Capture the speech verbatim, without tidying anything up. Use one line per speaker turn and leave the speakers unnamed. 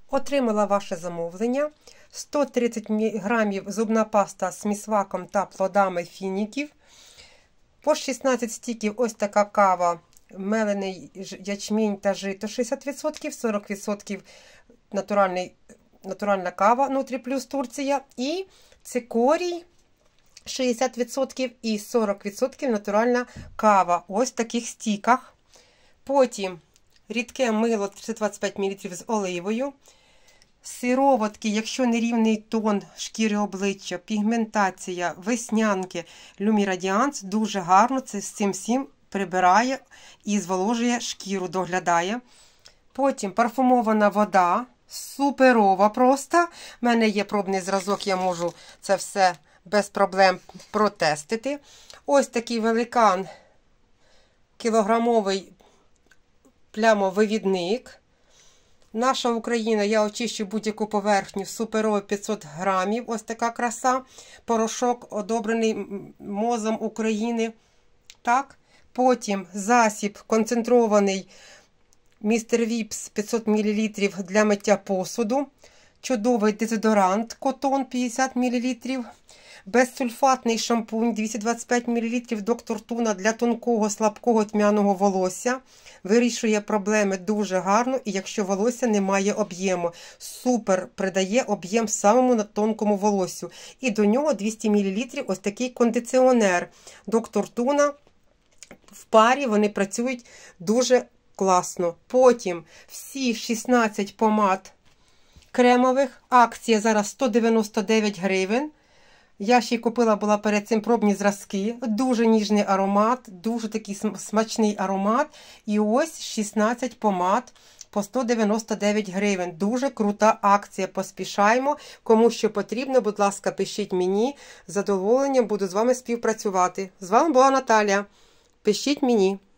Отримала ваше замовлення. сто тридцять грамів зубна паста з місваком та плодами фініків. По шістнадцять стіків ось така кава, мелений ячмінь та жито шістдесят відсотків, сорок відсотків натуральний, натуральна кава Нутрі-Плюс Турція і цикорій шістдесят відсотків і сорок відсотків натуральна кава. Ось в таких стіках. Потім рідке мило триста двадцять п'ять мілілітрів з оливою. Сироватки, якщо нерівний тон шкіри обличчя, пігментація, веснянки, Люмірадіанс дуже гарно це з цим всім прибирає і зволожує шкіру, доглядає. Потім парфумована вода, суперова просто. У мене є пробний зразок, я можу це все без проблем протестити. Ось такий великан, кілограмовий плямовивідник. Наша Україна, я очищу будь-яку поверхню, суперовий п'ятсот грамів, ось така краса. Порошок, одобрений МОЗом України. Так. Потім засіб концентрований містер Віпс п'ятсот мілілітрів для миття посуду. Чудовий дезодорант Котон п'ятдесят мілілітрів. Безсульфатний шампунь двісті двадцять п'ять мілілітрів доктор Туна для тонкого, слабкого, тьмяного волосся. Вирішує проблеми дуже гарно, і якщо волосся не має об'єму. Супер придає об'єм самому тонкому волоссю. І до нього двісті мілілітрів ось такий кондиціонер доктор Туна. В парі вони працюють дуже класно. Потім всі шістнадцять помад кремових. Акція зараз сто дев'яносто дев'ять гривень. Я ще й купила була перед цим пробні зразки. Дуже ніжний аромат, дуже такий смачний аромат. І ось шістнадцять помад по сто дев'яносто дев'ять гривень. Дуже крута акція. Поспішаємо. Кому що потрібно, будь ласка, пишіть мені. З задоволенням буду з вами співпрацювати. З вами була Наталя. Пишіть мені.